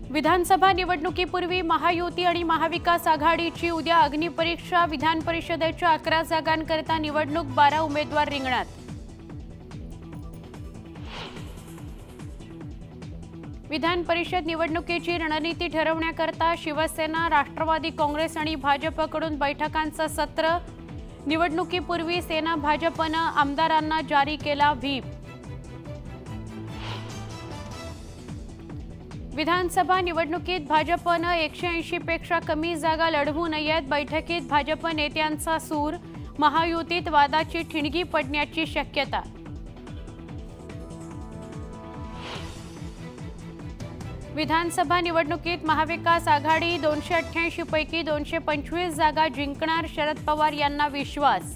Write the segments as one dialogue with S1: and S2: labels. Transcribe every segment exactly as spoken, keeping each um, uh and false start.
S1: विधानसभा निवडणुकीपूर्वी महायुती आणि महाविकास आघाडीची उद्या अग्निपरीक्षा। विधान परिषदेच्या अकरा जागांकरता निवडणूक, बारा उमेदवार रिंगणात। विधान परिषद निवडणुकीची रणनीती ठरवण्याकरता शिवसेना, राष्ट्रवादी काँग्रेस आणि भाजपकडून बैठकांचं सत्र। निवडणुकीपूर्वी सेना भाजपनं आमदारांना जारी केला व्हीप। विधानसभा निवडणुकीत भाजपनं एकशे ऐंशी पेक्षा कमी जागा लढवू नयेत। बैठकीत भाजप नेत्यांचा सूर। महायुतीत वादाची ठिणगी पडण्याची शक्यता। विधानसभा निवडणुकीत महाविकास आघाडी दोनशे अठ्ठ्याऐंशी पैकी दोनशे पंचवीस जागा जिंकणार, शरद पवार यांना विश्वास।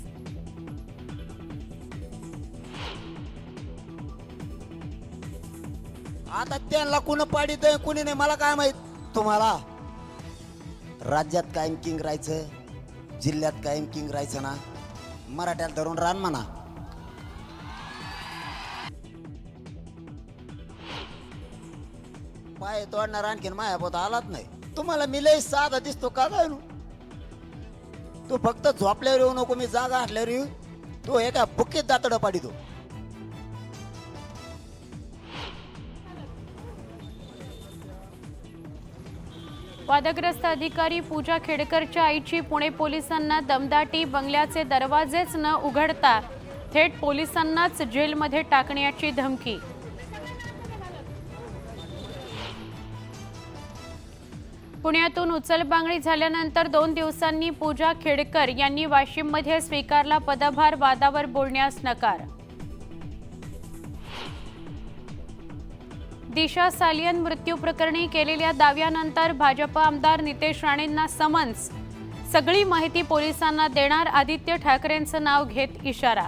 S2: आता त्यांना कुण पाडीत कुणी नाही मला काय माहित। तुम्हाला राज्यात कायम किंग राहायचं, जिल्ह्यात कायम किंग राहायचं ना। मराठ्याला धरून रान म्हणा। पाय तोडणार आणखीन माया पोत आलाच नाही। तुम्हाला मी लय साधा दिसतो का काय? तू फक्त झोपल्यावर येऊ नको, मी जागा असल्यावर येऊ। तू एका बुक्कीत दातड पाडीतो।
S1: वादग्रस्त अधिकारी पूजा खेडकरच्या आईची पुणे पोलिसांना दमदाटी। बंगल्याचे दरवाजेच न उघडता थेट पोलिसांनाच जेलमध्ये टाकण्याची धमकी। पुण्यातून उचलबांगडी झाल्यानंतर दोन दिवसांनी पूजा खेडकर यांनी वाशिममध्ये स्वीकारला पदभार। वादावर बोलण्यास नकार। दिशा सालियन मृत्यू प्रकरणी केलेल्या दाव्यानंतर भाजप आमदार नितेश राणेंना समन्स। सगळी माहिती पोलिसांना देणार, आदित्य ठाकरेंचं नाव घेत इशारा।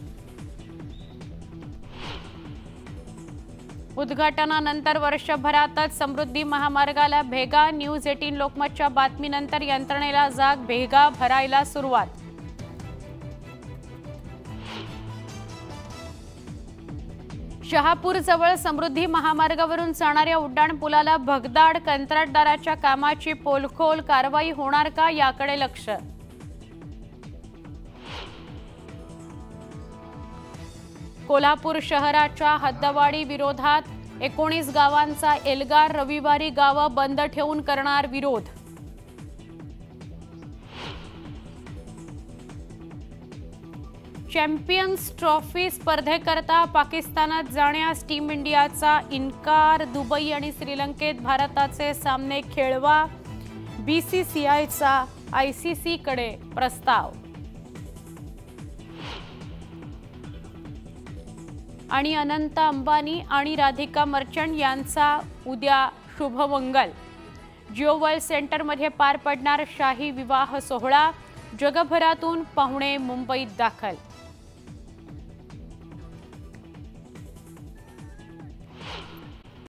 S1: उद्घाटनानंतर वर्षभरातच समृद्धी महामार्गाला भेगा। न्यूज अठरा लोकमतच्या बातमीनंतर यंत्रणेला जाग, भेगा भरायला सुरुवात। शहापूर जवळ समृद्धी महामार्गावरून जाणाऱ्या उड्डाणपुलाला भगदाड। कंत्राटदाराच्या कामाची पोलखोल, कारवाई होणार का याकडे लक्ष। कोल्हापूर शहराच्या हद्दवाढी विरोधात एकोणीस गावांचा एल्गार। रविवारी गावं बंद ठेवून करणार विरोध। चॅम्पियन्स ट्रॉफी स्पर्धेकरता पाकिस्तानात जाण्यास टीम इंडियाचा इन्कार। दुबई आणि श्रीलंकेत भारताचे सामने खेळवा। बीसीसीआयचा आयसीसी कडे प्रस्ताव। आणि अनंत अंबानी आणि राधिका मर्चंट यांचा उद्या शुभमंगल। जिओ वर्ल्ड सेंटरमध्ये पार पडणार शाही विवाह सोहळा। जगभरातून पाहुणे मुंबईत दाखल।